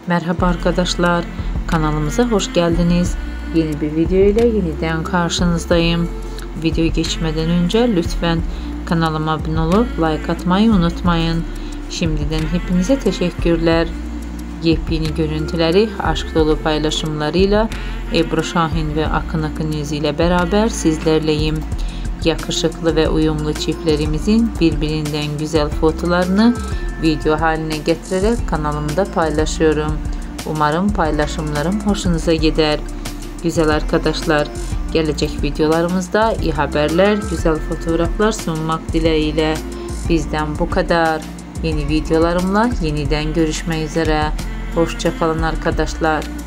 Merhaba arkadaşlar, kanalımıza hoş geldiniz. Yeni bir video ile yeniden karşınızdayım. Videoya geçmeden önce lütfen kanalıma abone olup like atmayı unutmayın. Şimdiden hepinize teşekkürler. Yepyeni görüntüleri, aşk dolu paylaşımlarıyla Ebru Şahin ve Akın Akınyüz ile beraber sizlerleyim. Yakışıklı ve uyumlu çiftlerimizin birbirinden güzel fotolarını video haline getirerek kanalımda paylaşıyorum. Umarım paylaşımlarım hoşunuza gider. Güzel arkadaşlar, gelecek videolarımızda iyi haberler, güzel fotoğraflar sunmak dileğiyle. Bizden bu kadar. Yeni videolarımla yeniden görüşmek üzere. Hoşça kalın arkadaşlar.